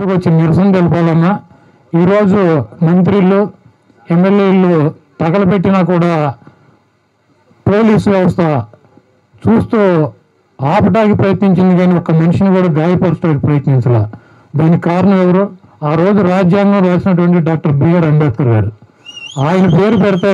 మీదకి వచ్చి నిరసన తెలపాలన్నా ఈరోజు మంత్రులు ఎమ్మెల్యేలు తగలబెట్టినా కూడా పోలీసు వ్యవస్థ చూస్తూ ఆపడానికి ప్రయత్నించింది, కానీ ఒక్క మనిషిని కూడా గాయపరచడానికి ప్రయత్నించాల. దానికి కారణం ఎవరు? ఆ రోజు రాజ్యాంగం రాసినటువంటి డాక్టర్ బిఆర్ అంబేద్కర్ గారు. ఆయన పేరు పెడితే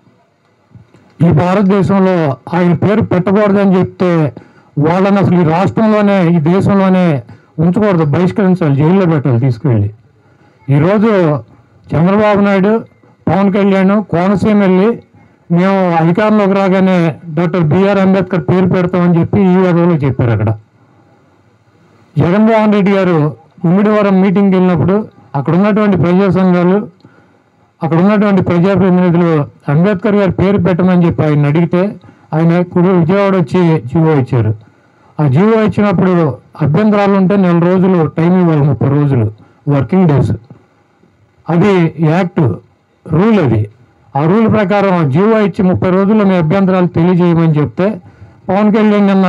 ఈ భారతదేశంలో ఆయన పేరు పెట్టకూడదని చెప్తే వాళ్ళని అసలు ఈ రాష్ట్రంలోనే ఈ దేశంలోనే ఉంచకూడదు, బహిష్కరించాలి, జైల్లో పెట్టాలి తీసుకువెళ్ళి. ఈరోజు చంద్రబాబు నాయుడు, పవన్ కళ్యాణ్ కోనసీమ వెళ్ళి మేము అధికారంలోకి రాగానే డాక్టర్ బిఆర్ అంబేద్కర్ పేరు పెడతామని చెప్పి ఈ విధంలో చెప్పారు. అక్కడ జగన్మోహన్ రెడ్డి గారు ముమ్మిడివరం మీటింగ్కి వెళ్ళినప్పుడు అక్కడ ఉన్నటువంటి ప్రజా సంఘాలు, అక్కడ ఉన్నటువంటి ప్రజాప్రతినిధులు అంబేద్కర్ గారి పేరు పెట్టమని చెప్పి ఆయన అడిగితే ఆయన విజయవాడ వచ్చి జీవో ఇచ్చారు. ఆ జీవో ఇచ్చినప్పుడు అభ్యంతరాలు ఉంటే 4 రోజులు టైం ఇవ్వాలి, 30 రోజులు వర్కింగ్ డేస్. అది యాక్ట్ రూల్. అది ఆ రూల్ ప్రకారం జీవో ఇచ్చి 30 రోజుల్లో మీ అభ్యంతరాలు తెలియజేయమని చెప్తే పవన్ కళ్యాణ్ నిన్న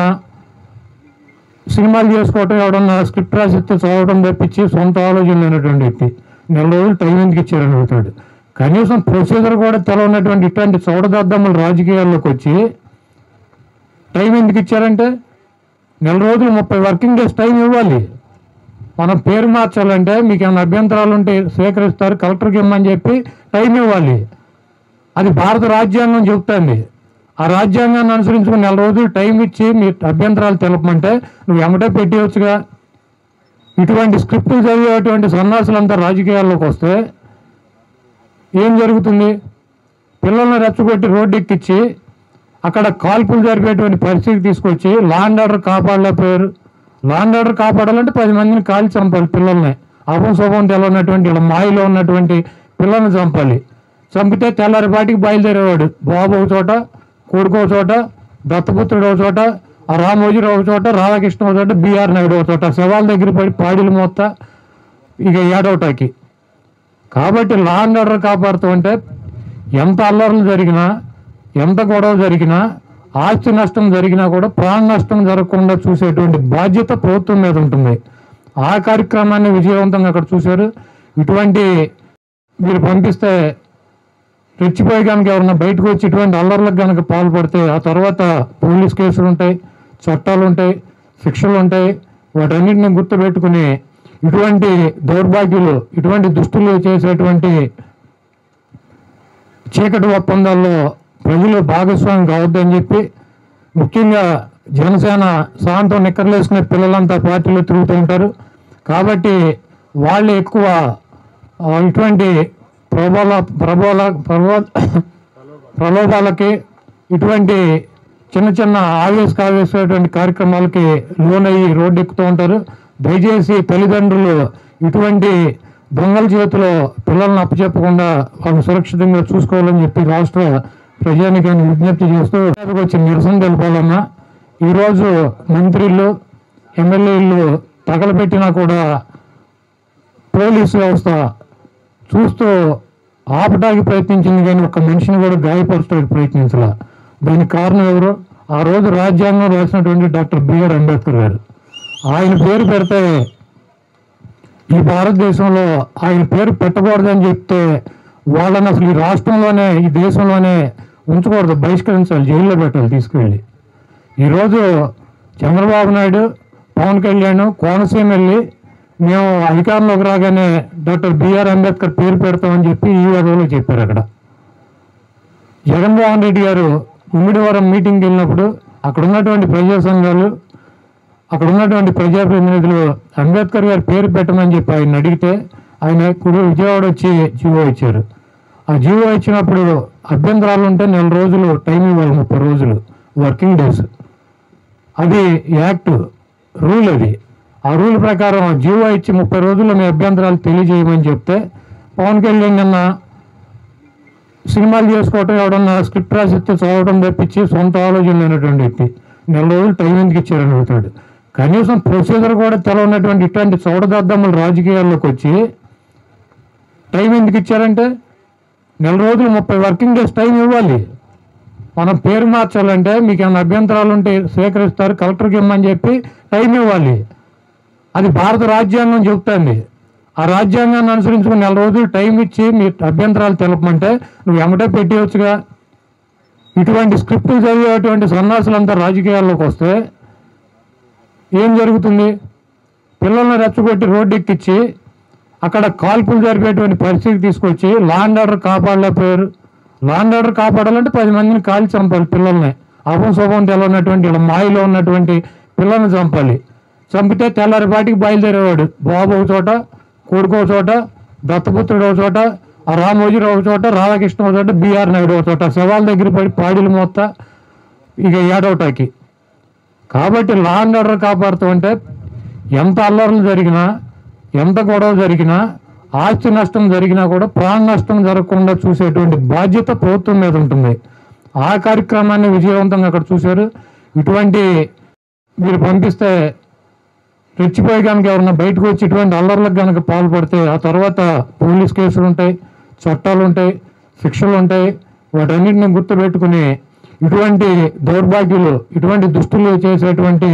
సినిమాలు చేసుకోవటం, ఎవడన్నా స్క్రిప్ట్ రాసిస్తే చదవడం తప్పించి సొంత ఆలోచన లేనటువంటి వ్యక్తి 4 రోజులు టైం ఎందుకు ఇచ్చారని అడుగుతాడు. కనీసం ప్రొసీజర్ కూడా తెలవనటువంటి ఇట్లాంటి చౌడదద్దమ్మలు రాజకీయాల్లోకి వచ్చి టైం ఎందుకు ఇచ్చారంటే 4 రోజులు 30 వర్కింగ్ డేస్ టైం ఇవ్వాలి. మనం పేరు మార్చాలంటే మీకు ఏమైనా అభ్యంతరాలు ఉంటే స్వీకరిస్తారు, కలెక్టర్కి ఇమ్మని చెప్పి టైం ఇవ్వాలి. అది భారత రాజ్యాంగం చెబుతుంది. ఆ రాజ్యాంగాన్ని అనుసరించుకుని 4 రోజులు టైం ఇచ్చి మీ అభ్యంతరాలు తెలపమంటే నువ్వు ఎమ్మటే పెట్టేయచ్చుగా. ఇటువంటి స్క్రిప్టులు చదివేటువంటి సన్నాసులంతా రాజకీయాల్లోకి వస్తే ఏం జరుగుతుంది? పిల్లల్ని రెచ్చగొట్టి రోడ్డు ఎక్కించి అక్కడ కాల్పులు జరిపేటువంటి పరిస్థితి తీసుకొచ్చి లా అండ్ ఆర్డర్ కాపాడలేకపోయారు. లా అండ్ ఆర్డర్ కాపాడాలంటే 10 మందిని కాల్చి చంపాలి. పిల్లల్ని అపశోభం తెలవనటువంటి ఇలా మాయలో ఉన్నటువంటి పిల్లల్ని చంపాలి. చంపితే తెల్లారిపాటికి బయలుదేరేవాడు. బాబు ఒక చోట, కొడుకు ఒక చోట, దత్తపుత్రుడు ఒక చోట, ఆ రామోజీరావు ఒక చోట, రాధాకృష్ణ ఒక చోట, బిఆర్ నాయుడు ఒక చోట, శవాల దగ్గర పడి పాడిలు మొత్తం ఇక ఏడవటాకి. కాబట్టి లా అండ్ ఆర్డర్ కాపాడుతూ అంటే ఎంత అల్లర్లు జరిగినా, ఎంత గొడవ జరిగినా, ఆస్తి నష్టం జరిగినా కూడా ప్రాణ నష్టం జరగకుండా చూసేటువంటి బాధ్యత ప్రభుత్వం మీద ఉంటుంది. ఆ కార్యక్రమాన్ని విజయవంతంగా అక్కడ చూశారు. ఇటువంటి మీరు పంపిస్తే రెచ్చిపోయి కనుక ఎవరన్నా బయటకు వచ్చి ఇటువంటి అల్లర్లకు కనుక పాల్పడితే ఆ తర్వాత పోలీస్ కేసులు ఉంటాయి, చట్టాలు ఉంటాయి, శిక్షలు ఉంటాయి. వాటన్నిటిని గుర్తుపెట్టుకుని ఇటువంటి దౌర్భాగ్యులు, ఇటువంటి దుస్తులు చేసేటువంటి చీకటి ఒప్పందాల్లో ప్రజలు భాగస్వామి కావద్దని చెప్పి, ముఖ్యంగా జనసేన సాయంత్రం నిక్కర్లేసుకునే పిల్లలంతా పార్టీలో తిరుగుతూ ఉంటారు. కాబట్టి వాళ్ళు ఎక్కువ ఇటువంటి ప్రలోభాలకి, ఇటువంటి చిన్న చిన్న ఆవేశటువంటి కార్యక్రమాలకి లోనయ్యి రోడ్డు ఎక్కుతూ ఉంటారు. దయచేసి తల్లిదండ్రులు ఇటువంటి దొంగల చేతిలో పిల్లలను అప్పచెప్పకుండా వాళ్ళు సురక్షితంగా చూసుకోవాలని చెప్పి రాష్ట్ర ప్రజానికాన్ని విజ్ఞప్తి చేస్తూ వచ్చి నిరసన తెలపాలన్నా ఈరోజు మంత్రులు ఎమ్మెల్యేలు తగలబెట్టినా కూడా పోలీసు వ్యవస్థ చూస్తూ ఆపడానికి ప్రయత్నించింది, కానీ ఒక్క మనిషిని కూడా గాయపరచడానికి ప్రయత్నించాల. దానికి కారణం ఎవరు? ఆ రోజు రాజ్యాంగం రాసినటువంటి డాక్టర్ బిఆర్ అంబేద్కర్ గారు. ఆయన పేరు పెడితే ఈ భారతదేశంలో ఆయన పేరు పెట్టకూడదని చెప్తే వాళ్ళని అసలు ఈ రాష్ట్రంలోనే ఈ దేశంలోనే ఉంచకూడదు, బహిష్కరించాలి, జైల్లో పెట్టాలి తీసుకువెళ్ళి. ఈరోజు చంద్రబాబు నాయుడు, పవన్ కళ్యాణ్ కోనసీమ వెళ్ళి మేము అధికారంలోకి రాగానే డాక్టర్ బిఆర్ అంబేద్కర్ పేరు పెడతామని చెప్పి ఈ విధంలో చెప్పారు. అక్కడ జగన్మోహన్ రెడ్డి గారు ముమ్మిడివరం మీటింగ్కి వెళ్ళినప్పుడు అక్కడ ఉన్నటువంటి ప్రజా సంఘాలు, అక్కడ ఉన్నటువంటి ప్రజాప్రతినిధులు అంబేద్కర్ గారి పేరు పెట్టమని చెప్పి ఆయన అడిగితే ఆయన విజయవాడ వచ్చి జీవో ఇచ్చారు. ఆ జీవో ఇచ్చినప్పుడు అభ్యంతరాలు ఉంటే 4 రోజులు టైం ఇవ్వాలి, 30 రోజులు వర్కింగ్ డేస్. అది యాక్ట్ రూల్. అది ఆ రూల్ ప్రకారం జీవో ఇచ్చి 30 రోజుల్లో మీ అభ్యంతరాలు తెలియజేయమని చెప్తే పవన్ కళ్యాణ్ నిన్న సినిమాలు చేసుకోవటం, ఎవడన్నా స్క్రిప్ట్ రాసిస్తే చదవడం తప్పించి సొంత ఆలోచన లేనటువంటి వ్యక్తి 4 రోజులు టైం ఎందుకు ఇచ్చారని అడుగుతాడు. కనీసం ప్రొసీజర్ కూడా తెలవనటువంటి ఇట్లాంటి చౌడదద్దమ్మలు రాజకీయాల్లోకి వచ్చి టైం ఎందుకు ఇచ్చారంటే 4 రోజులు 30 వర్కింగ్ డేస్ టైం ఇవ్వాలి. మనం పేరు మార్చాలంటే మీకు ఏమైనా అభ్యంతరాలు ఉంటే స్వీకరిస్తారు, కలెక్టర్కి ఇమ్మని చెప్పి టైం ఇవ్వాలి. అది భారత రాజ్యాంగం చెబుతుంది. ఆ రాజ్యాంగాన్ని అనుసరించుకుని 4 రోజులు టైం ఇచ్చి మీ అభ్యంతరాలు తెలపమంటే నువ్వు ఎమ్మటే పెట్టేయచ్చుగా. ఇటువంటి స్క్రిప్టులు చదివేటువంటి సన్నాసులంతా రాజకీయాల్లోకి వస్తే ఏం జరుగుతుంది? పిల్లల్ని రెచ్చగొట్టి రోడ్డు ఎక్కించి అక్కడ కాల్పులు జరిపేటువంటి పరిస్థితి తీసుకొచ్చి లా అండ్ ఆర్డర్ కాపాడలేకపోయారు. లా అండ్ ఆర్డర్ కాపాడాలంటే 10 మందిని కాల్చి చంపాలి పిల్లల్ని. అపశోభం తెలియనటువంటి ఇలా మాయలో ఉన్నటువంటి పిల్లల్ని చంపాలి. చంపితే తెల్లారిపాటికి బయలుదేరేవాడు. బాబు ఒక చోట, కొడుకు ఒక చోట, దత్తపుత్రుడు ఒక చోట, ఆ రామోజీరావు ఒక చోట, రాధాకృష్ణ ఒక చోట, బిఆర్ నాయుడు ఒక చోట, శవాల దగ్గర పడి పాడీలు మొత్తం ఇక ఏడవటాకి. కాబట్టి లా అండ్ ఆర్డర్ కాపాడుతూ అంటే ఎంత అల్లర్లు జరిగినా, ఎంత గొడవ జరిగినా, ఆస్తి నష్టం జరిగినా కూడా ప్రాణ నష్టం జరగకుండా చూసేటువంటి బాధ్యత ప్రభుత్వం మీద ఉంటుంది. ఆ కార్యక్రమాన్ని విజయవంతంగా అక్కడ చూశారు. ఇటువంటి మీరు పంపిస్తే రెచ్చిపోయి కనుక ఎవరన్నా బయటకు వచ్చి ఇటువంటి అల్లర్లకు కనుక పాల్పడితే ఆ తర్వాత పోలీస్ కేసులు ఉంటాయి, చట్టాలు ఉంటాయి, శిక్షలు ఉంటాయి. వాటన్నిటిని గుర్తుపెట్టుకుని ఇటువంటి దౌర్భాగ్యులు, ఇటువంటి దుస్తులు చేసేటువంటి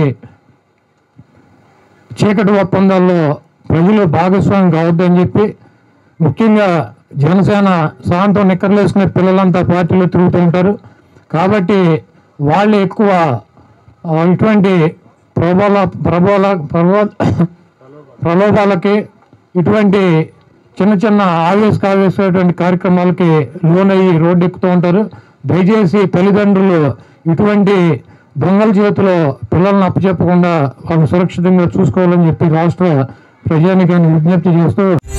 చీకటి ఒప్పందాల్లో ప్రజలు భాగస్వామ్యం కావద్దని చెప్పి, ముఖ్యంగా జనసేన సాయంత్రం నిక్కర్లు వేసుకునే పిల్లలంతా పార్టీలో తిరుగుతూ ఉంటారు. కాబట్టి వాళ్ళు ఎక్కువ ఇటువంటి ప్రలోభాలకి, ఇటువంటి చిన్న చిన్న ఆవేశటువంటి కార్యక్రమాలకి లోనయ్యి రోడ్డు ఎక్కుతూ ఉంటారు. దయచేసి తల్లిదండ్రులు ఇటువంటి దొంగల చేతిలో పిల్లల్ని అప్పచెప్పకుండా వాళ్ళు సురక్షితంగా చూసుకోవాలని చెప్పి రాష్ట్ర ప్రజానికాన్ని విజ్ఞప్తి చేస్తూ